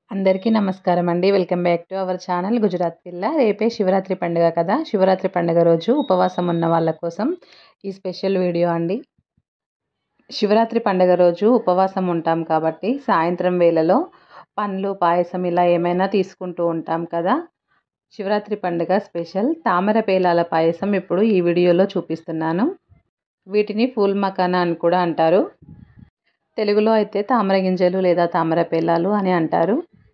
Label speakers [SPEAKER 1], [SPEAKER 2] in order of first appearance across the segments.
[SPEAKER 1] అందరికీ నమస్కారం అండి. Welcome back to our channel Gujarat పిల్ల. రేపే శివరాత్రి పండుగ కదా! శివరాత్రి పండుగ రోజు ఉపవాసం ఉన్న వాళ్ళ కోసం ఈ స్పెషల్ వీడియో అండి. శివరాత్రి పండుగ రోజు ఉపవాసం ఉంటాం కాబట్టి సాయంత్రం వేళలో పండ్లు, పాయసం ఇలా ఏమైనా తీసుకుంటూ ఉంటాం కదా! శివరాత్రి పండుగ స్పెషల్ తామర పేలాల పాయసం ఇప్పుడు ఈ వీడియోలో చూపిస్తున్నాను. వీటిని ఫూల్ మఖానా అని కూడా అంటారు. తెలుగులో అయితే తామర గింజలు లేదా తామర పేలాలు అని అంటారు.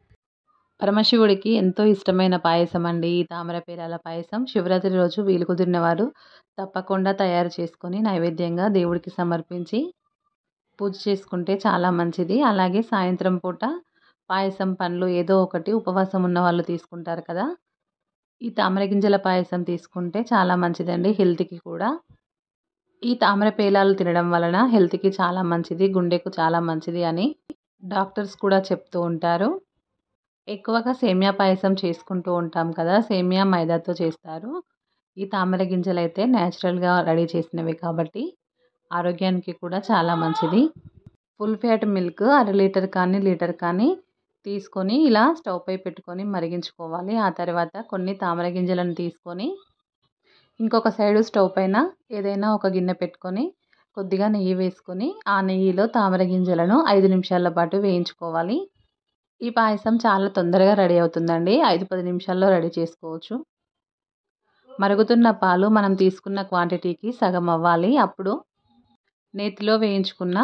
[SPEAKER 1] పరమశివుడికి ఎంతో ఇష్టమైన పాయసం అండి ఈ తామర పేలాల పాయసం. శివరాత్రి రోజు వీలు కుదిరిన వారు తప్పకుండా తయారు చేసుకొని నైవేద్యంగా దేవుడికి సమర్పించి పూజ చేసుకుంటే చాలా మంచిది. అలాగే సాయంత్రం పూట పాయసం, పండ్లు ఏదో ఒకటి ఉపవాసం ఉన్న వాళ్ళు తీసుకుంటారు కదా! ఈ తామర గింజల పాయసం తీసుకుంటే చాలా మంచిదండి హెల్త్‌కి కూడా. ఈ తామర పేలాలు తినడం వలన హెల్త్‌కి చాలా మంచిది, గుండెకు చాలా మంచిది అని డాక్టర్స్ కూడా చెప్తూ ఉంటారు. ఎక్కువగా సేమియా పాయసం చేసుకుంటూ ఉంటాం కదా! సేమియా మైదాతో చేస్తారు. ఈ తామర గింజలైతే నేచురల్‌గా రెడీ చేసినవి కాబట్టి ఆరోగ్యానికి కూడా చాలా మంచిది. ఫుల్ ఫ్యాట్ మిల్క్ అర లీటర్ కానీ, లీటర్ కానీ తీసుకొని ఇలా స్టవ్ పై పెట్టుకొని మరిగించుకోవాలి. ఆ తర్వాత కొన్ని తామర గింజలను తీసుకొని ఇంకొక సైడు స్టవ్ పైన ఏదైనా ఒక గిన్నె పెట్టుకొని కొద్దిగా నెయ్యి వేసుకొని ఆ నెయ్యిలో తామర గింజలను 5 నిమిషాల పాటు వేయించుకోవాలి. ఈ పాయసం చాలా తొందరగా రెడీ అవుతుందండి. 5-10 నిమిషాల్లో రెడీ చేసుకోవచ్చు. మరుగుతున్న పాలు మనం తీసుకున్న క్వాంటిటీకి సగం అవ్వాలి. అప్పుడు నేతిలో వేయించుకున్న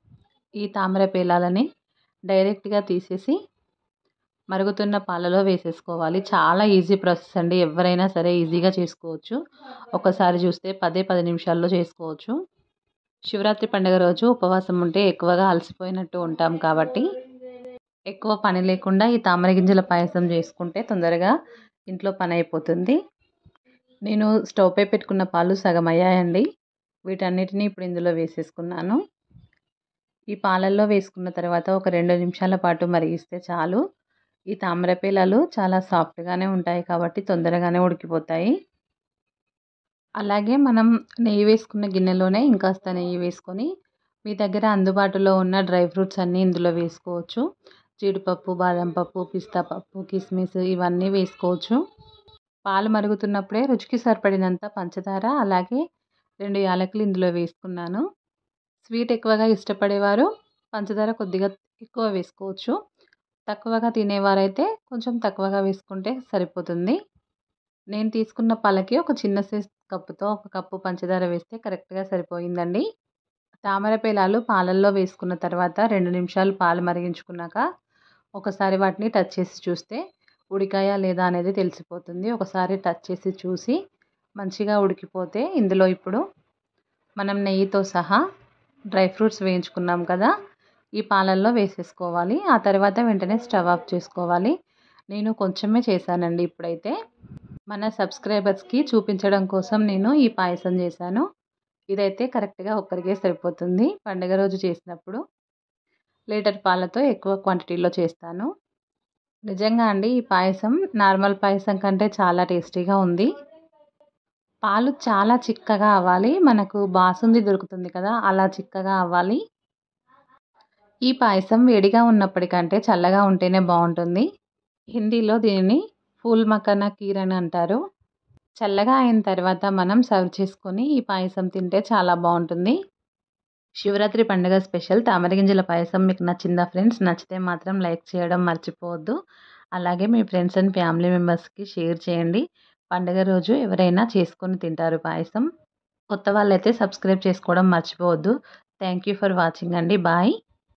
[SPEAKER 1] ఈ తామర పేలాలని డైరెక్ట్‌గా తీసేసి మరుగుతున్న పాలలో వేసేసుకోవాలి. చాలా ఈజీ ప్రాసెస్ అండి. ఎవరైనా సరే ఈజీగా చేసుకోవచ్చు. ఒకసారి చూస్తే 10 నిమిషాల్లో చేసుకోవచ్చు. శివరాత్రి పండుగ రోజు ఉపవాసం ఉంటే ఎక్కువగా అలసిపోయినట్టు ఉంటాం కాబట్టి ఎక్కువ పని లేకుండా ఈ తామర గింజల పాయసం చేసుకుంటే తొందరగా ఇంట్లో పని అయిపోతుంది. నేను స్టవ్ పై పెట్టుకున్న పాలు సగం అయ్యాయండి. వీటన్నిటిని ఇప్పుడు ఇందులో వేసేసుకున్నాను. ఈ పాలల్లో వేసుకున్న తర్వాత ఒక 2 నిమిషాల పాటు మరిగిస్తే చాలు. ఈ తామర పేలాలు చాలా సాఫ్ట్‌గానే ఉంటాయి కాబట్టి తొందరగానే ఉడికిపోతాయి. అలాగే మనం నెయ్యి వేసుకున్న గిన్నెలోనే ఇంకాస్త నెయ్యి వేసుకొని మీ దగ్గర అందుబాటులో ఉన్న డ్రై ఫ్రూట్స్ అన్నీ ఇందులో వేసుకోవచ్చు. జీడిపప్పు, బాదం పప్పు, పిస్తా పప్పు, కిస్మిస్ ఇవన్నీ వేసుకోవచ్చు. పాలు మరుగుతున్నప్పుడే రుచికి సరిపడినంత పంచదార అలాగే 2 యాలకులు ఇందులో వేసుకున్నాను. స్వీట్ ఎక్కువగా ఇష్టపడేవారు పంచదార కొద్దిగా ఎక్కువ వేసుకోవచ్చు. తక్కువగా తినేవారైతే కొంచెం తక్కువగా వేసుకుంటే సరిపోతుంది. నేను తీసుకున్న పాలకి ఒక చిన్న సైజ్ కప్పుతో ఒక కప్పు పంచదార వేస్తే కరెక్ట్‌గా సరిపోయిందండి. తామర పేలాలు పాలల్లో వేసుకున్న తర్వాత 2 నిమిషాలు పాలు మరిగించుకున్నాక ఒకసారి వాటిని టచ్ చేసి చూస్తే ఉడికాయా లేదా అనేది తెలిసిపోతుంది. ఒకసారి టచ్ చేసి చూసి మంచిగా ఉడికిపోతే ఇందులో ఇప్పుడు మనం నెయ్యితో సహా డ్రై ఫ్రూట్స్ వేయించుకున్నాం కదా! ఈ పాలల్లో వేసేసుకోవాలి. ఆ తర్వాత వెంటనే స్టవ్ ఆఫ్ చేసుకోవాలి. నేను కొంచెమే చేశానండి ఇప్పుడైతే. మన సబ్స్క్రైబర్స్‌కి చూపించడం కోసం నేను ఈ పాయసం చేశాను. ఇదైతే కరెక్ట్‌గా ఒక్కరికే సరిపోతుంది. పండుగ రోజు చేసినప్పుడు లీటర్ పాలతో ఎక్కువ క్వాంటిటీలో చేస్తాను. నిజంగా అండి ఈ పాయసం నార్మల్ పాయసం కంటే చాలా టేస్టీగా ఉంది. పాలు చాలా చిక్కగా అవ్వాలి. మనకు బాసుంది దొరుకుతుంది కదా! అలా చిక్కగా అవ్వాలి. ఈ పాయసం వేడిగా ఉన్నప్పటికంటే చల్లగా ఉంటేనే బావుంటుంది. హిందీలో దీనిని ఫూల్ మఖానా ఖీర్ అని అంటారు. చల్లగా అయిన తర్వాత మనం సర్వ్ చేసుకొని ఈ పాయసం తింటే చాలా బావుంటుంది. శివరాత్రి పండుగ స్పెషల్ తామర గింజల పాయసం మీకు నచ్చిందా ఫ్రెండ్స్? నచ్చితే మాత్రం లైక్ చేయడం మర్చిపోవద్దు. అలాగే మీ ఫ్రెండ్స్ అండ్ ఫ్యామిలీ మెంబర్స్‌కి షేర్ చేయండి. పండుగ రోజు ఎవరైనా చేసుకొని తింటారు పాయసం. కొత్త వాళ్ళైతే సబ్స్క్రైబ్ చేసుకోవడం మర్చిపోవద్దు. థ్యాంక్ యూ ఫర్ వాచింగ్ అండి. బాయ్.